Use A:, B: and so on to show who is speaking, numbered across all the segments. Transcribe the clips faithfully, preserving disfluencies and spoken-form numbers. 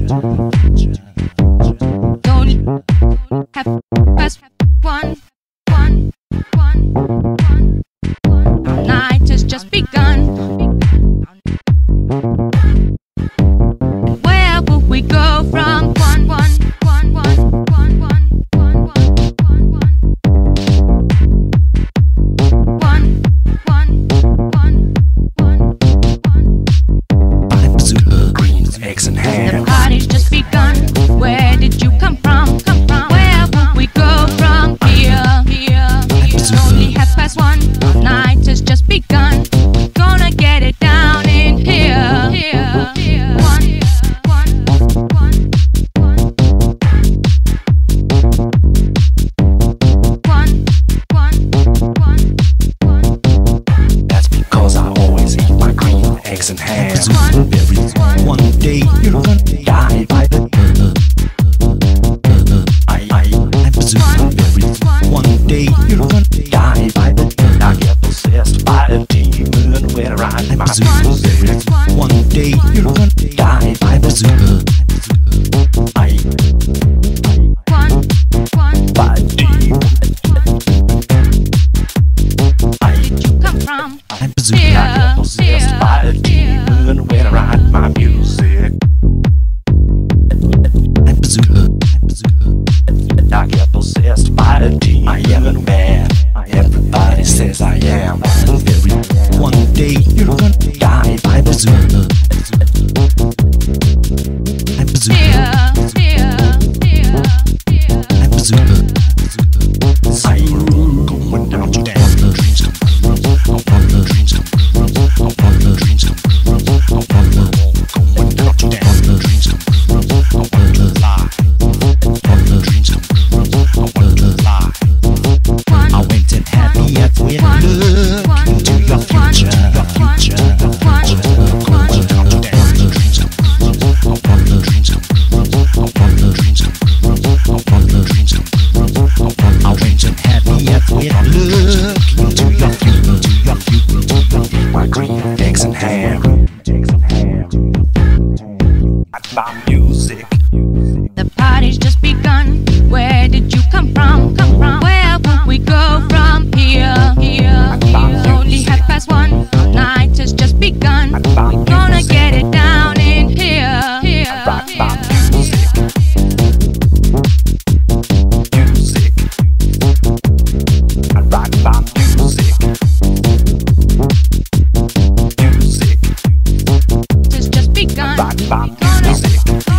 A: have past one, one, one, one. Our night has just begun. Where will we go from one, one, one, one, one, one, one, one, one, one, one, one, one, one.
B: I'm super green, eggs and ham.
A: The party's just begun. Where did you come from? Come from? Where will we go from here? Here, here. Only half past one. Our night has just begun. We're gonna get it down in here. Here, here. One, one, one, one. One, one, one, one.
B: That's because I always eat my green eggs and ham.
A: One,
B: Every one day you're gonna die by the I, I, I'm presumed every one day you're gonna die by the I get possessed by a demon where I'm presumed every one day you're gonna die by the I,
A: one, one.
B: by a demon I,
A: Did you come from?
B: I'm presumed I get possessed by a demon where I write my music. I'm presumed, I'm presumed I get possessed by a demon. I am a man. Everybody says I am. Every one day you're gonna die by the zoo. I'm presumed.
A: Here, here, here, here.
B: I'm presumed. I'm going down to dance. The dreams come true. All the dreams come true. All the dreams come true. All the going down to dance. The dreams come true. All the lie. All the dreams come true. All the lie. I went and had me at with look into your future, your future, your future. Going down to dance. The dreams come true. All the dreams come true. All the dreams come true. All the dreams come true. I went and had me at with look into your future, to your future, to your future. My green eggs and ham, eggs and ham. And my music.
A: The party's just begun. Where did you come from? Come from? Where will we go from here? Here, here. Only half past one. Our night has just begun. We're gonna get it down in here. Here, here.
B: Music. I rock my music. Music.
A: It's just begun.
B: I rock my
A: We're gonna
B: music.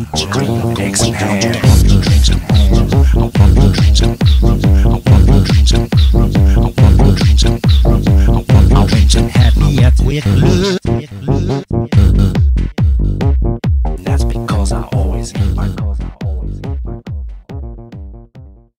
B: future takes an hand.